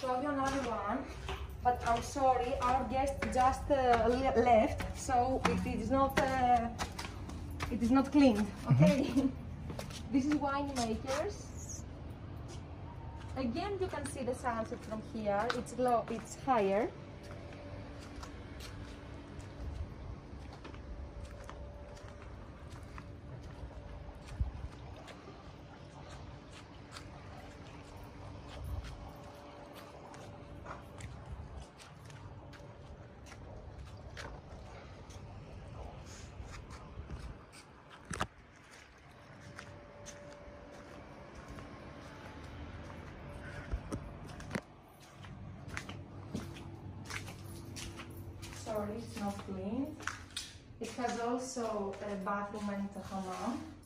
show you another one, but I'm sorry, our guest just left, so it is not cleaned. Okay. This is Winemakers. Again, you can see the sunset from here. It's low, it's higher. Sorry, it's not clean. It has also a bathroom and a hammam.